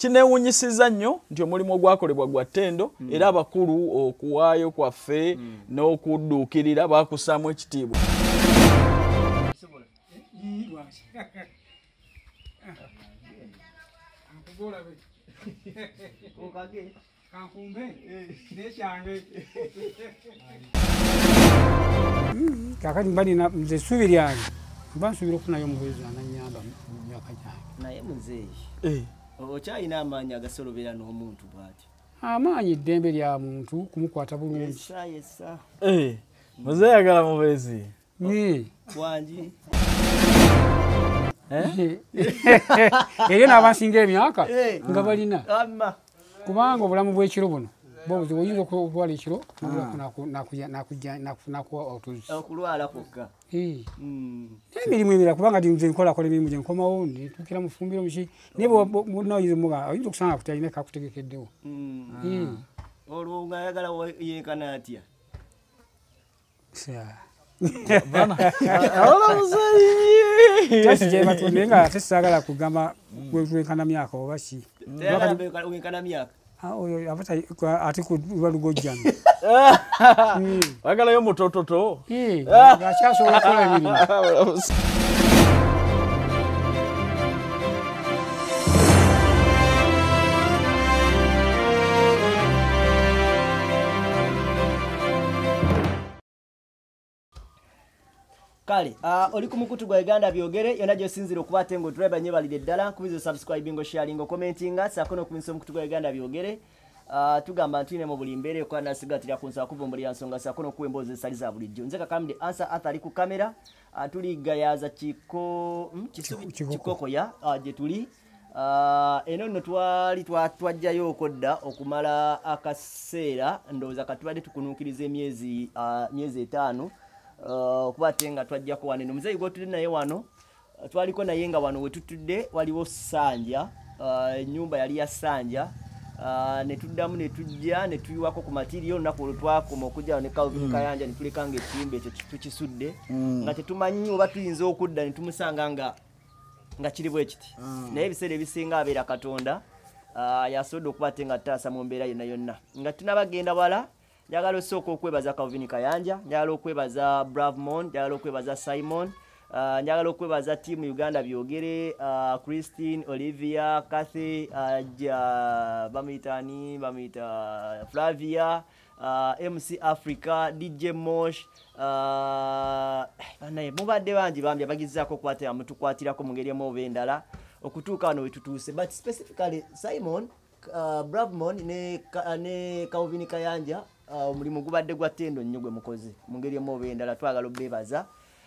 kinewunyisiza nnyo nti omulimu ogwakolebwa gwa ttendo era abakulu okuwaayo kwaffe n'okudduukirira bakusaamu ekitiibwa. Kakati mbali na Mzee SUUBI lyange bansubira okufunayo omuweezi ananyamba mu myaka gyange. Naye Mzee okyalina amaanyi agasolobera n'omuntu bw'ati? Amaanyi eddembe lya muntu kumukwata bulungi. Yesa. Mzee yagala mubeezi wangi era n'abansinga emyaka nga balina kubanga obulamu bw'ekiro buno bobuzi oyinza okulwala ekiro nakuwa otuzi okulwala kwokka emirimu emirala kubanga nze nkolakola emirimu gye nkomawo ntukira mu ffumbiro muki naye bonoyize muga oyinza okusanga kutalina kakutegekeddewo olwo ng'ayagala yenkana atya tesijebatunde nga tesagala kugamba gwenkana myaka oba ki wenkana myaka oyo ate balugojjana wagalayo mutototo akyasobola okukola emirimu. Kale, oli ku mukutu gwa Uganda byogere yonna gy'osinzira okuba ate ng'otulaba nyebalire ddala kubizo subscribing sharing commentinga sako n'okumisa omukutu gwa Uganda byogere tugamba ntine mu buli mbeere kwa nasigatira ku nsako kuvumbulira nsonga sako n'okuwa emboozi ezitali za bulijjo. Nze kakamde answer atali ku kamera tuligayaza kikoko ya gye tuli eno nno twajjayo okodda okumala akaseera ndowooza katubadde tukunuukiriza emyezi 5 okuba tenga twajjako wano eno Mzee gwotuli naye wano twaliko naye nga wano wetutudde waliwo ssanja ennyumba yali ya ssanja ne tuddamu ne tujja ne tuyiwako ku material olunaku olwo twakoma okujja ne kayanja ne tuleka nga ekiyumba ekyo tukisudde nga tetumanyi oba tuyinza okudda ne tumusanga nga kiri bwe kiti naye ebiseera ebisinga abeera Katonda yasobodde okuba te nga taasa mu mbeera yonna yonna nga tunabagenda wala. Njagala osooka okwebaza Kayanja, njagala okwebaza BRAVIMON, njagala okwebaza Simon, njagala okwebaza team Uganda byogere, Christine, Olivia, Kati, bamita Flavia, MC Africa, DJ Mosh, banaye mubadde bangi bambi abagizaako okukwatira mutukwatirako mu ngeri emu oba endala okutuuka wano wetutuuse, but specifically Simon, BRAVIMON ne Kayanja omulimu gubadde gwa ttendo nnyo gwe mukoze mu ngeri emu oba endala twagala obbeebaza.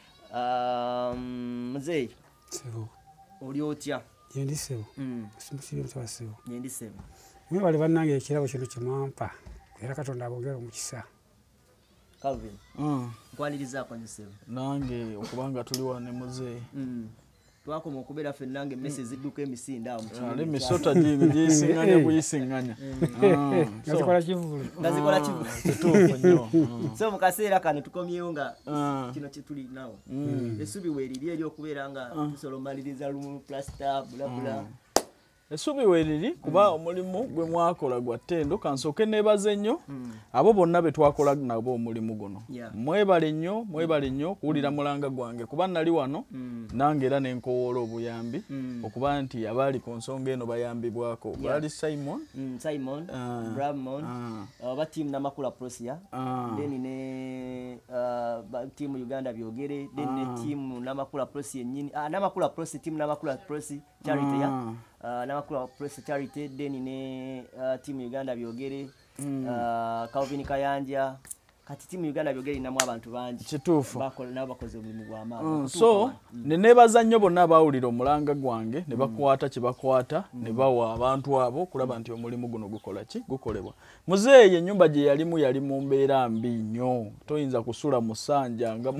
Mzee oli otya? Yendi sebo simusire mutaba sebo yendi sebo mwebale bannange ekirabo kino kimwampa era Katonda abogera omukisa Calvin nkwalirizaako nyo sebo nange okubanga tuli wane Mzee twakoma okubeera ffe nange emmese zidduka emisinda awo ale misota giyisinganya kuyisinganya ngazikola kivulu kituufu nnyo so mu kaseera kano tukomyewo nga kino kye tuli nawo essuubi weeriri eri okubeera nga tusobola omaliriza lumu plasta bulabula essuubi weeriri kuba omulimu gwe mwakola gwa ttendo kansooke neebaze nnyo abo bonna be twakola nabo omulimu guno mwebale nnyo kuwulira mulanga gwange kuba nali wano nange era nenkowoola obuyambi okuba nti abaali ku nsonga eno bayambibwako baali Simon, BRAVIMON, oba team Namakula PROSSY, then ne team Uganda byogere, then ne team Namakula PROSSY yennyini Namakula PROSSY team Namakula PROSSY charity ya Namakula PROSSY charity, then ne team Uganda byogere Kayanja kati team Uganda byogere inamu abantu bangi kituufu bakola nabo bakoze omulimu gw'amaanyi so neneebaza nnyo bonna abawulira omulanga gwange ne bakwata kye bakwata ne bawa abantu abo kulaba nti omulimu guno gukola ki gukolebwa. Mzee Enyumba gye yalimu yali mu mbeera mbi nnyo toyinza kusula musanja nga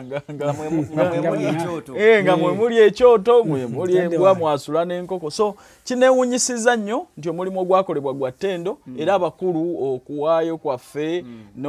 mwemuli ekyoto mwemuli embwa mwasula n'enkoko so kinewunyisiza nnyo nti omulimu ogwakolebwa gwa ttendo era abakulu okuwaayo kwaffe n'okuddu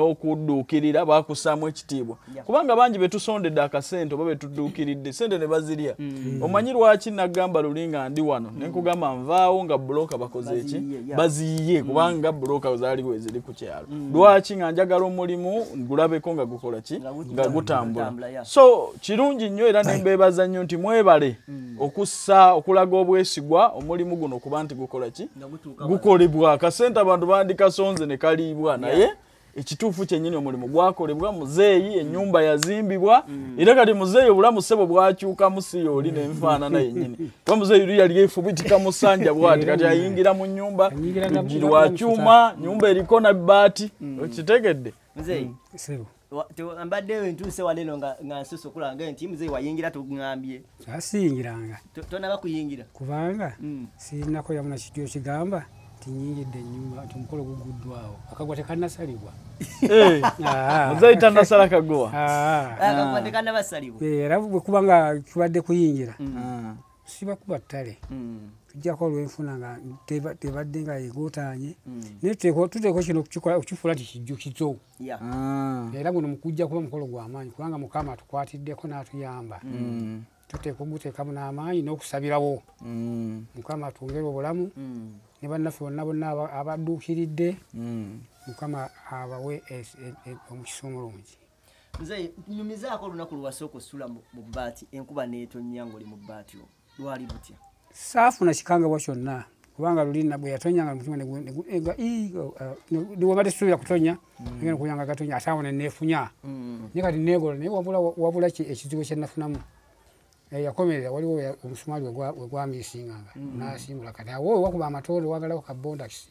bakudduukirira bakusaamu ekitiibwa kubanga bangi betusondedde akasente oba betudduukiridde sente ne bazirya omanyi lwaki nagamba lulinga ndi wano nenkugamba nvaawo nga buloka bakoze eki baziyiye kubanga buloka zaaliwo eziri ku kyalo lwaki nga njagala omulimu gulabeko nga gukola ki nga gutambula so kirungi nnyo era nembeebaza nnyo nti mwebale okussa okulaga obwesigwa omulimu guno kuba nti gukola ki gukolebwa akasente abantu bandikasonze ne kaliibwa naye ekituufu kyennyini omulimu gwakolebwa muzeeyi ennyumba yazimbibwa era kati muzeeyi obulamu ssebo bwakyuka musiyo oli nenfaanana yennyini kuba muzeeyi oli yali yeefubitika musanja bwati kati ayingira mu nnyumba luggi lwa kyuma nyumba eriko na bbaati okitegedde muzeeyi mbaddeyo entuuse waleno nga nsusukulanga nti muzeeyi wayingira tugambye asiyingiranga tonaba kuyingira kubanga sirinako yamuna kijjo kigamba tinyingidde ennyumba nti omukolo guguddwawo akagwa tekannasalibwa muzeeyi tannasala kagowa akagwa tekannabasalibwa era bwe kuba nga kibadde kuyingira sibakuba ttale tujjako olwenfuna nga tebadde nga yegootanye naye tuteeko kino okukifuula ti kijjo kito era guno mukujja kuba mukolo gw'amaanyi kubanga mukama atukwatiddeko n'atuyamba tuteeka oguteekamu n'amaanyi n'okusabirawo mukama atwongere obulamu ne bannaffe bonna abadduukiridde mukama abawe omukisa omulungi nze nyumizaako olunaku lwasooka osula mu bbaati enkuba n'etonnya ng'oli mu bbaati lwali butya saafuna kikangabwa kyonna kubanga lulina bwe yatonyanga mutima wabadde situbira kutonya ngenda kuyanga gatonya ate awo neneefunya naye kati neegola naye wabula ekizibu kye nafunamu yakomerera waliwo omusumaali we gwamiisinganga n'asimbula kati awo wakuba amatoole wagalako kabondakisi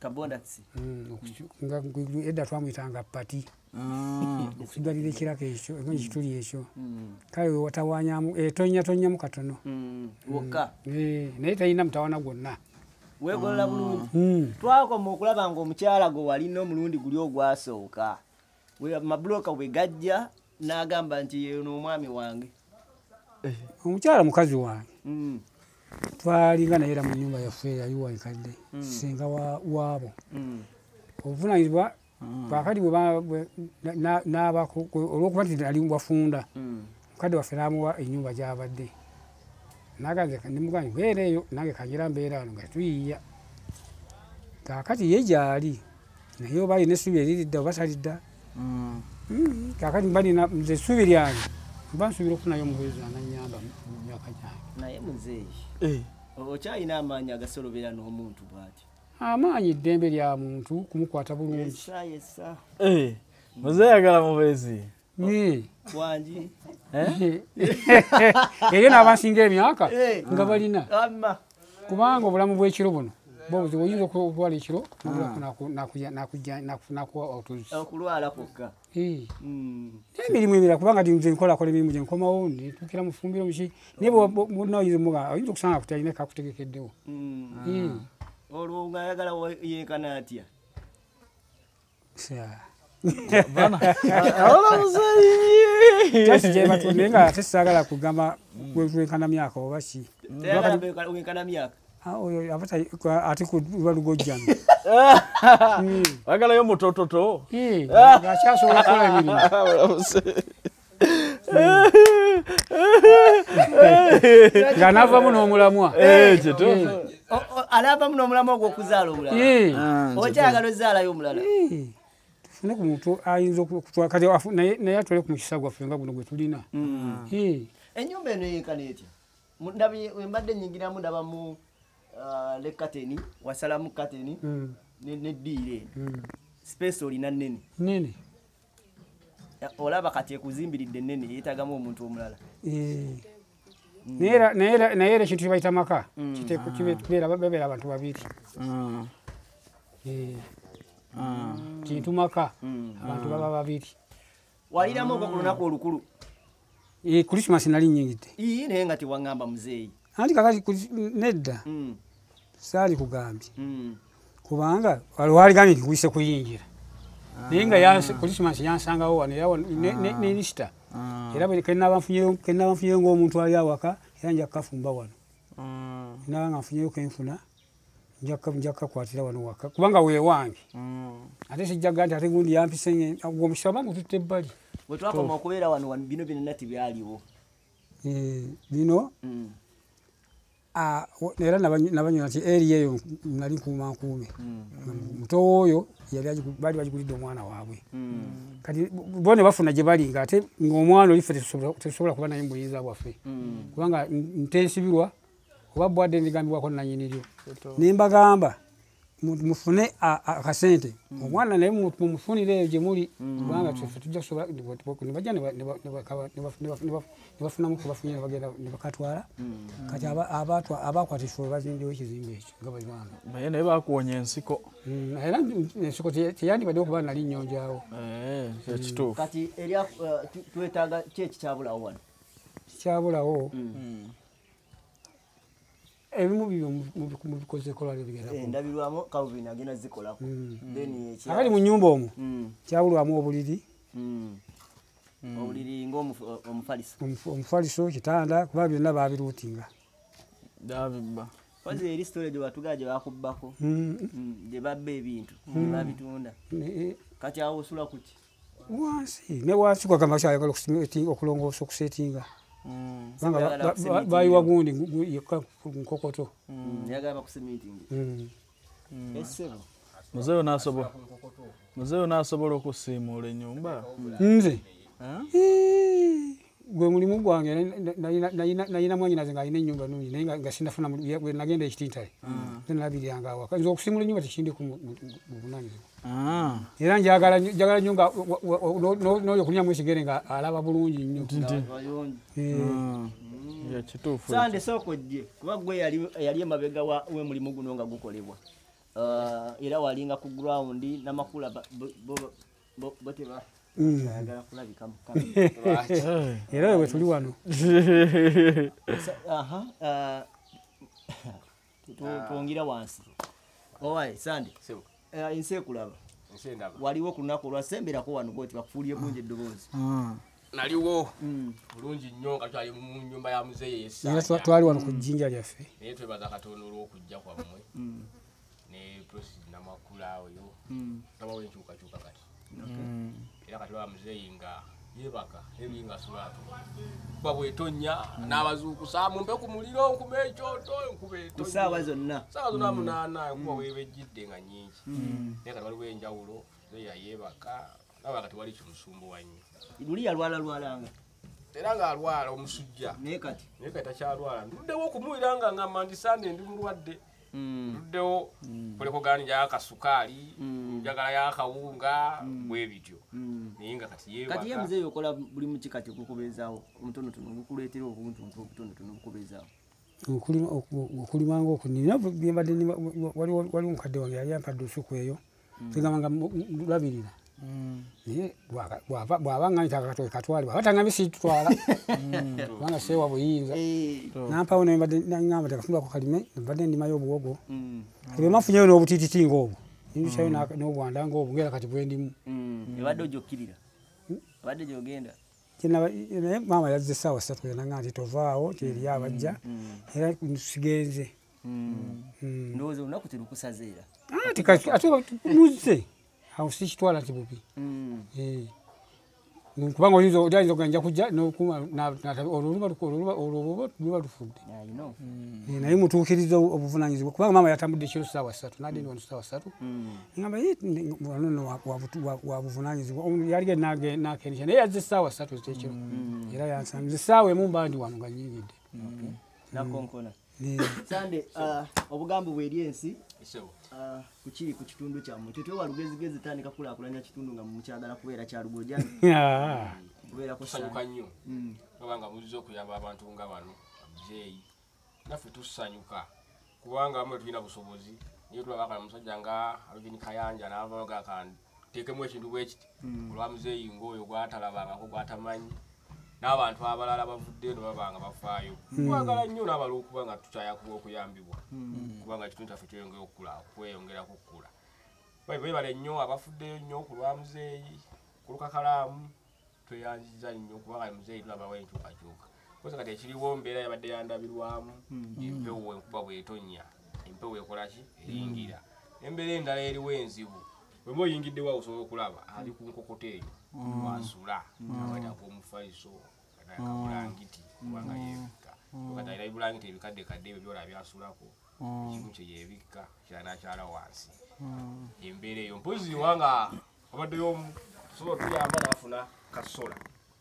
edda twamuyitanga pati okusigalira ekirako ekyo ekituli ekyo kale watawanyamu etonyatonyamu katono wokka naye talina mutawana gwonna weegolola bulungi twakoma okulaba ng'omukyala gwe walina omulundi guli ogwasooka mabuloka bwe gajja n'agamba nti yeeno omwami wange omukyala mukazi wange twalinga naye era mu nnyumba yaffe yaliwo ekadde senga waabo obuvunanyizibwa kakati olwokuba nti ali wafunda mukadde waffe n'amuwa ennyumba gy'abadde naganze ndimugambye mbeera eyo nange kangira mbeera wano nga tuyiiya kakati ye gyali naye oba alina essubi eriridda oba talidda kakati mbalina nze essubi lyange mba nsuubira okufunayo omuweezi ananyamba mu myaka gyange naye muzeeyi okyalina amaanyi agasolobera n'omuntu bw'ati amaanyi eddembe lya muntu kumukwata bulungi muzeeyi ayagala mubeezi wangi eyo n'abansinga emyaka nga balina kubanga obulamu bw'ekiro buno bobuzibu oyinza okutwala ekiro nakuwa otuzi okulwala kwokka emirimu emirala kubanga nze nkolakola emirimu gye nkomawo netukira mu fumbiro muki naye bwonaoyizemuga oyinza okusanga kutalina kakutegekeddewo olwo nga ayagala yenkana atya kyasigyebatunaye nga ate saagala kugamba wenkana myaka oba ki wenkana myaka oyo ate balugojjami wagalayo mutototo akyasobola kukola emirimu nga navamu n'omulamwa anaavamu n'omulamwa ogw'okuzaala omulala okyagala ozaalayo omulala tufune ku muntu ayinza okutwakati naye atwale ku mukisa gwaffe nga guno gwe tulina ennyumba eno yenkana etya mbadde nyingiramu ndabamu le kateni wasalamu kateni neddiire space olina nnene olaba kati ekuzimbiridde nnene yeetagamu omuntu omulala naye era ekintu kyebayita maka bebeera abantu babiri kintu maka abantu baba babiri waliramu okwo ku lunaku olukulu Christmas nali nnyingidde naye nga tewaŋŋamba muzeeyi anti kakati nedda saali kugambye kubanga waligambye nti nkuyise kuyingira naye nga Christmas yansangawo wano ne Easter era kenaba nfunyeyo ng'omuntu ali awaka era nja kukafumba wano naba nga nfunyeyo kenfuna njaka kwatira wano waka kubanga we wange ate sijjaga nti ate gundi yampise omusaba ngo tutte bali wetwakoma okubeera wano bino byonna tibyaliwo bino era nabanyona nti eri eyo nali nkuumankuume muto oyo bali bagigulidde omwana waabwe kati bone bafuna gye balinga ate ng'omwana olife tetusobola kuba naye mu buyinza bwaffe kubanga ntensibirwa oba bwadde ndigambibwako nanyiniryo nembagamba mufune akasente omwana naye mumufunire eyo gye muli kubanga ffe tujja kusobola nebajja nebafunamu kubafunye ne bakatwala kati abakwatishwa bazimbyewo ekizimbe ekyo nga balibanga naye naye bakuwonya ensiko era ensiko teyandibaddewo kuba nali nnyonjaawo ekituufu kati erya twetaaga ki ekikyabulawo wano kikyabulawo ebimu bibyo mubikoze kola lebigera ndabirwamu kawubina agenda zikolako akali mu nnyumba omwo kyabulwamu obuliri obuliri ng'omufaliso omufaliso kitanda kuba byonna babiruutinga dabibba wazi eri story gye batugaa gye bakubbako gye babba ebintu babitunda kati awo osula kuki wansi ne wansi kwagamba kyayagala okulongoosa okusetinga bayiwa gundi nkokoto yagala bakusemetingi esebo muzeeyo n'asobola okusiimuula ennyumba nze gwe mulimu gwange nayina mwanyinaze ng'alina ennyumba nungi naye nga sinafuna nagenda ekitintale nabiryanga awaka nze okusiimula ennyumba tekindi ku buvunanyizibwa era njagala nnyo nga n'oyo okulyamu ekigere nga alaba bulungi nnyo yakituufu sande sookojje kuba gwe yali emabega w'emulimu guno nga gukolebwa era walinga ku ground namakula boteba ayagala kulabika era we tuli wano twongira wansi owaye sande ensi ekulaba waliwo ku lunaku olwasembirako wano bwoti bakufuulye bungi eddoboozi naliwo bulungi nnyo nga twali mu nnyumba ya Mzee yessa twali wano ku jjinja lyaffe naye twebaza Katonda olw'okujja kwammwe ne PROSSY namakula oyo tabawo enkyukakyuka kati era kati baba Mzee nga yebaka ebinga sulaatu kuba bwetonya n'abazuukusa mumpe ku muliro nkuba ekyoto nkuba etonya saawa zonna munaana kuba weebejjidde nga nnyingi naye kati waliwo enjawulo Mzee yayebaka nawe kati wali kimusumbuwa nnyo luli yalwalanga era ng'alwala omusujja naye kati takyalwala nduddewo okumuwira nga ngamba ndi sande ndi mulwadde nduddewo kuleko gani yakasukaali njagala yakawunga bwe bityo naye nga kati yeebaka kati ye Mzee yokola buli muki kati okukubeezaawo omutonotono gukuleetera obuntu obutonotono bukubeezaawo okulimanga okunina byembadde waliwo omukadde wange yali ampadde olusuku eyo tegamba nga lwabirira naye bw'abanga nti katwale bw'aba tangambye situtwala kubanga seewa buyinza nampawo nangamba tekatundako kalime mbadde ndimayo obuwogo ebyo mafunyeyo n'obutiititi ng'obwo nindusayo n'obwanda ng'obwo ngera kati bwendimu ebadde ojokkirira abadde gyogenda naye maama yazze essaawa 3 yananga nti tovaawo tyeri abajja era sigenze ndowooza olunaku terukusazeera ate muzze awo sikitwala nti bubi kubanga oyinza oganja kujja olwo luba lufudde naye mutuukiriza obuvunanyizibwa kubanga maama yatambudde ekiro ssaawa 3 nadindi wano ssaawa 3 ngamba wanono wa buvunanyizibwa yalige nakenisha naye yazze essaawa 3 zekiro era yansanze essaawa emu mba ndi wano nga nyingidde nakonkona sande obugambo bweri ensi kukiri ku kitundu kyammwe tetwewa lugezigezi tandika kulaakulanya kitundu nga mukyagala kubeera kyalugojana kubeera kusanyuka nnyo kubanga muzze okuyamba abantu nga bano abuzeeyi naffe tusanyuka kubanga bamwe tulina busobozi niye tulabakala musajja nga Alvin Kayanja n'avaaga kanteekemu ekintu bwe kiti olwa Muzeeyi ng'oyo gwatalabangako gwatamanyi n'abantu abalala bavudde eno babanga bafaayo twagala nnyo n'abalala okuba nga tukyayakuba okuyambibwa kubanga ekitundu kyaffe kweyongerako okukula beebale nnyo abafuddeyo nnyo ku lwa Muzeeyi ku KAKALAAMU tweyanziza nnyo kubanga Muzeeyi tulabawo enkyukakyuka kosa kati ekiriwo mbeera yabadde yandabirwamu empewo enkuba bw'etonnya empewo ekolaki eyingira embeera endala eriwo enzibu bwemba oyingiddewo osobola okulaba ali ku nkokota eyo wasula abatako omufaliso akabulangiti kubanga yebikka kati alina ebulangiti ebikaddekadde ebyo byola byasulako ekimu kye yebikka kyanakyala wansi embeera eyo mpozi wanga abaddeyo sobola tuyamba nafuna kasola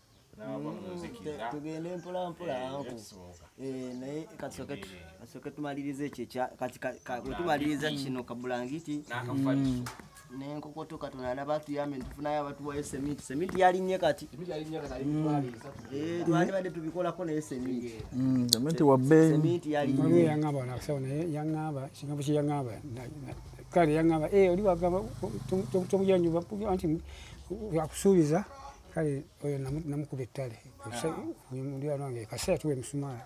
tugende mpolampola naye kasooke tumaliriza ekyo wetumaliriza kino kabulangiti nenkokoto katonda batuyambe ntufunayo abatuwayo semiti yalinye kati twandibadde tubikolako naye semiti yalinye yaŋŋamba kigambo kye yaŋŋamba kale yaŋŋamba oli wagamba tomujanjuba anti akusuubiza kale oyo namukuba ettale muliraano wange kaseera tuwa emisumaali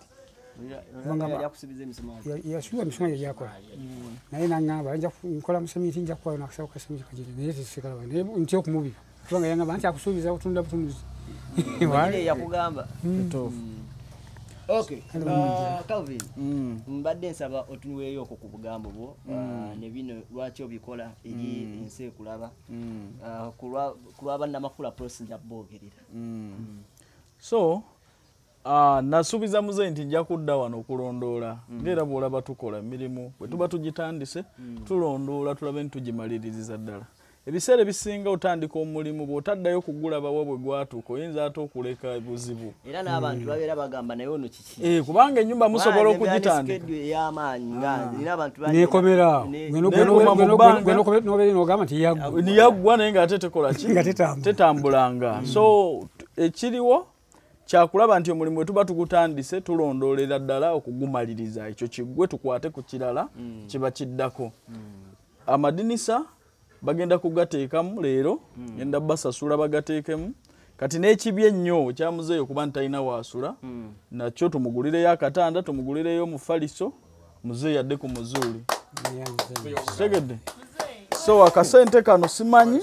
yasuuba emisumaali egyakola naye naŋŋamba nkola musemiti nja kuwayo nakasabo kasemiti kagiri naye tesikalaba naye ntya okumubiba kubanga yaŋŋamba nti akusuubiza butunda butunuzi yakugamba okay Calvin mbadde nsaba otuweeyo okwo ku bugambo bwo ne bino lwaki obikola eri ensi ekulaba kulwa NAMAKULA PROSSY nja boogerera so nasuubiza muze nti nja kudda wano okulondoola ng'era bw'olaba tukola emirimu bwe tuba tugitandise tulondoola tulabe nti tugimaliririza ddala ebiseera ebisinga otandika omulimu bw'otaddayo kugulabawo bwe gwatuuka oyinza ate okuleka ebuzibu era n'abantu babeera bagamba naye ono kiki kubanga ennyumba musobola okugitandika nekomera nogamba nti niyaggwa naye ng'ate tekola ki tetambulanga so ekiriwo kyakulaba nti omulimu bwe tuba tugutandise tulondoolera ddala okugumaliriza ekyo kiggwe tukwate ku kirala kiba kiddako amadinisa bagenda kugateekamu leero ngenda basasula bagateekemu kati n'ekibi ennyo kyamuzeeyo kuba nti talina waasula nakyo tumugulireyo akatanda tumugulireyo omufaliso muzeeyi adde ku muzuuli tegedde so akasente kano simanyi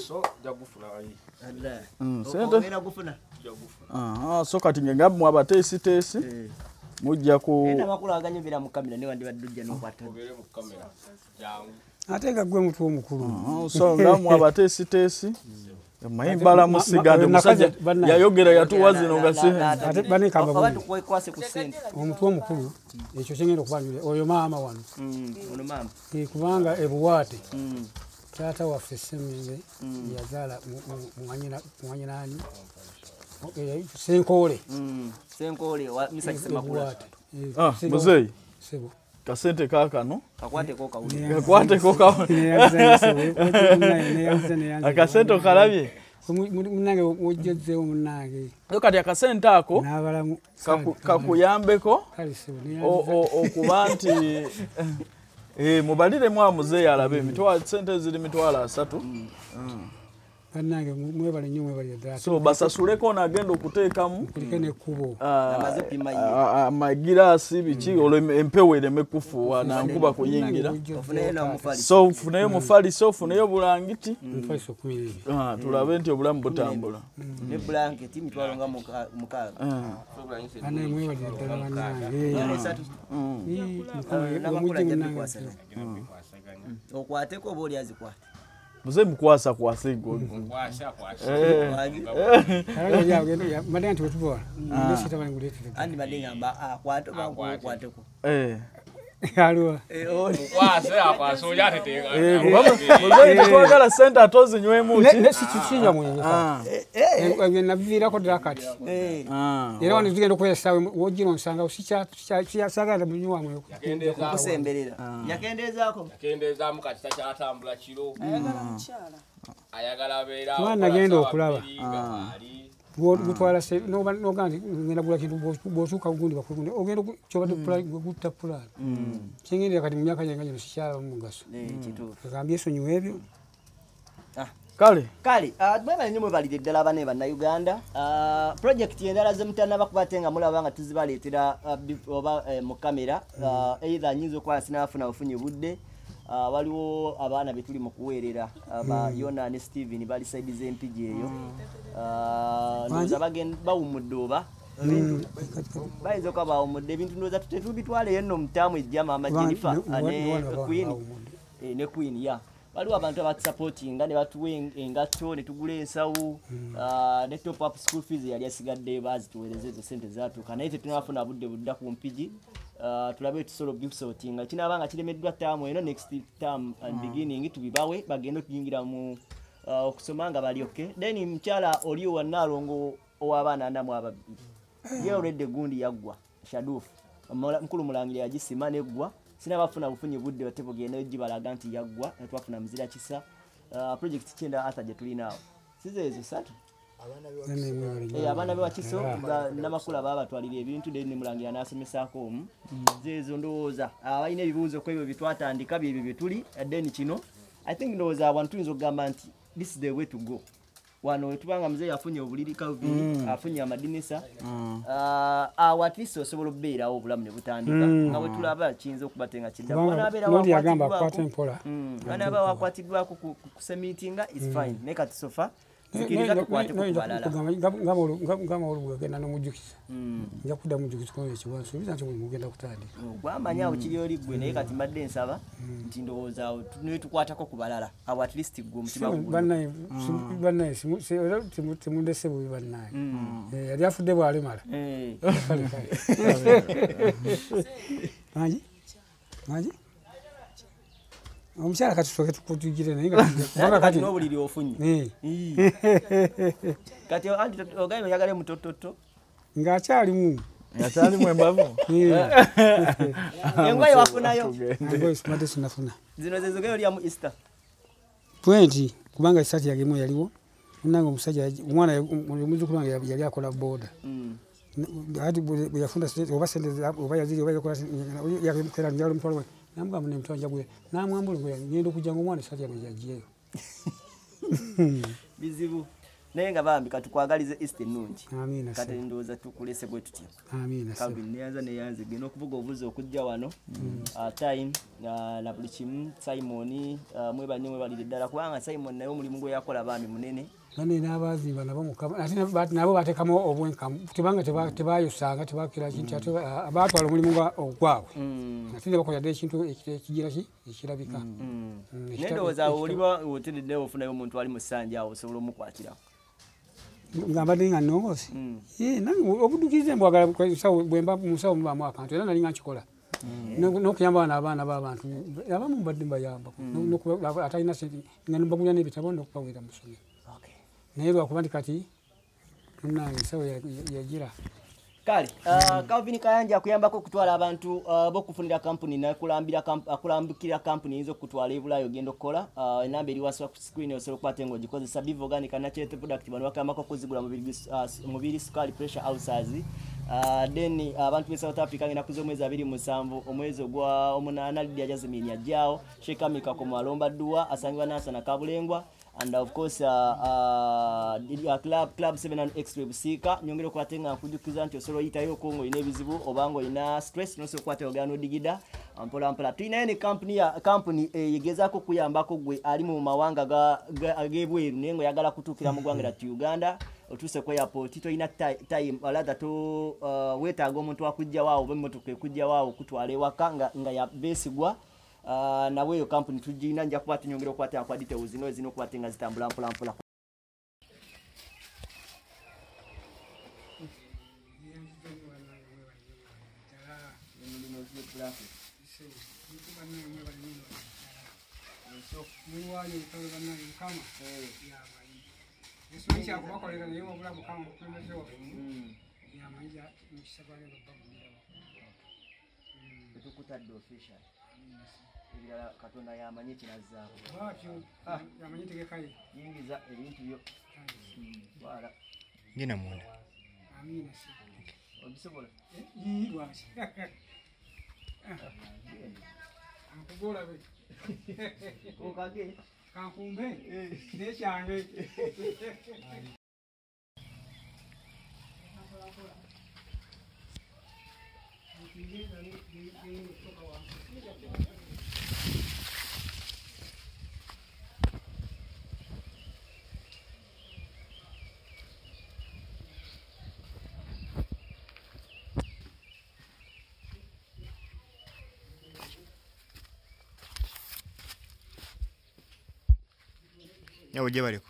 so kati ngenga mmwe abateesiteesi mujja ku ate nga gwe mutu omukulu so nga mmwe abateesiteesi mayimbala musigande musajja yayogera yatuwa zino nga omutu omukulu ekyo kyengenda okubanjula oyo maama wano kubanga ebuwaate taata waffe Ssemenge yazaala mwanyinaani Senkoole muzeeyi kasente kaakano kakwateko akasente okalabye munange wojjezeewo munange kati akasente ako kakuyambeko okuba nti mubaliremu amuzeeyi alabe sente ziri 3,000 bannange mwebale nnyo mwebale ddala so basasuleko n'agenda okuteekamu kuliko n'ekkubo amagiraasi biki olwo empewo ereme kufuuwa nankuba kuyingira so ofuneyo mufaliso ofuneyo bulangiti tulabe nti obulamu butambula bannange mwebale ddala bannange okwateko oba oli azikwata muze mukwasa kwasigo madde nti wetubola andi madde ngamba akwateko aliwa twagala sente atozinywemu sikikinya mwenye naviirako ddala kati era wano tugenda okukozesa wogino nsanga sikyasagala munywamu okusemberera yakendezaamu kati takyatambula kiro ayagala abeera nagenda okulaba gutwala nogamba nti ngenda gula kintu bw'otuuka gundi bakugundi ogenda kyobadde gutta pulaani kyengendera kati mu myaka gyange gino sikyalamu mugaso agambye esonyiwa ebyo kale mwebale nnyo mwebalire ddala bane bannayuganda projekiti endala zemutanaba kubate nga mulaba nga tuzibaleetera oba mu kamera either nyinza okuba sinafuna bufunye budde waliwo abaana betuli mu kuweerera aba Yona ne Steven bali side z'empigi eyo noza bagenda bawumudde oba bayinza okaba omudde ebintu ndowooza tetubitwaleyo nno mutaamu ejjama amajenifa ne queen ya waliwo abantu abatusapootinga ne batuwa engatto ne tugula ensawo ne top up school fees yali asigadde bazituweereza ezo sente zaatuuka naye tetunabafuna budde budda ku mpigi tulabe tusobola obusootinga kinaaba nga kiremeddwa taamu eno next term and beginning tubibawe bagende okuyingira mu okusoma nga bali okay then mukyala oliyo wannaalongo ow'abaana anamu ababiri ye olwedde gundi yaggwa shadufu mukulu mulangira yagisima neggwa sinabafuna bufunyi budde batebugenda gibalaga nti yaggwa netwafuna muzira kisa project kyenda ata gye tulinaawo size ezo satu abaana bewakiso namakula babatwalira ebintu then mulangira n'asomesaako omu zeezo ndowooza abalina ebibuuzo ku ebyo byetwatandika byebyo bye tuli then kino I think ndowooza abantu tuyinza okugamba nti this is the way to go wano wetubanga Mzee afunye obuliri Calvin afunye amadinisa at least osobola okubeerawo obulamu ne butandika nga bwe tulaba kiyinza okubatenga kidda banaaba wakwatiddwako ku semitinga is fine naye kati sofa sikiriza tukwate ku kubalala genda n'omujjukiza nja kudda mujjukiza kuno ekiwansuubiza nti mugenda kutandika gwamanya awo kiri oli ggwe naye kati mbadde nsaba nti ndowooza awo netukwatako ku balala awo at least gwe omutima bannaye temundese bubi bannaye yali afudde bwalemala mangi omukyala kati tusoke tukutugire naye kati n'obuliri ofunye kati ogaye oyagale mutototo ng'akyalimu embavu engoye wafunayo simadde sinafuna zino zezogaye olya mu Easter 20 kubanga esati yagemu yaliwo nanga omusajja omwana omuzukulu wange yali akola boda ati bwe yafunda oba sente oba yaziri oba yakera njalo mutwalo namugamba ne mutwanja gwe namwambula gwe ngenda okujja ng'omwana esati yange yagiyeyo bizibu naye nga Bambi katukwagalize Easter ennungi amina kati ndowooza tukulese bwe tutya amina Calvin neyanze gena okuvuga obuzi okujja wano time na buli kimu Simon mwebalire ddala kubanga Simon naye omulimu gwe yakola Bambi munene bane n'abazimba nabo mukama ate nabo bateekamu obwenkamu tebanga tebayosanga tebakira kintu ate abatwala omulimu ogwabwe ate ne bakola dde ekintu ekigira ekirabika nedowooza oliba otededde ofunayo omuntu ali mu ssanja awo osobola omukwatirawo ngambadde nga nnongoosi nange obuddukize mbwagala bwemba musawo mubaamu akantu era nali nga nkikola n'okuyamba abaana b'abantu abamu mbadde mbayamba atalina sente nga mbagulira n'ebitabo n'okubaweera mu ssomero naye lwakuba nti kati munange sawa yagira kale Calvin Kayanja akuyambako okutwala abantu bokufunira kampuni nakulambikira kampuni yinza okutwala ebulayo ogenda okukola enamba eri wasi ku screen osobola okukwata nga ogikozesa Biv Organic Natural Product bano bakuyambako okuzigula mubiri sukali pressure ulcers then abantu be South Africa ngenda kuza omwezi 27 omwezi ogwa 8 Lydia Jasmine ajjaawo Shekamika ko Mwalomba Dua asangibwa Nasa na Kabulengwa and of course club 7 and extra busika nyongero kwatenga kujukiza nti osolo yitayo kongo ine bizibu obango ina stress no so kwate ogano digida ampola tuina ni company yegezako kuyambako gwe ali mu mawanga agebweru nengo yagala kutukira mu gwanga lya Uganda otuse kwa airport to ina time alada to wetaaga omuntu akujja waawo bemotoke kujja waawo kutwale wakanga nga ya besigwa na weyo company tujina nja kwati nyongero kwati akwa details zino kwati nga zitambula mpola Katonda yamanyi kinazzaawo yamanyi tegekaye yingiza ebintu byo wala ngina munda amina obisobola lwaki ankugola be okage kankumbe nekyange Ojje baliko.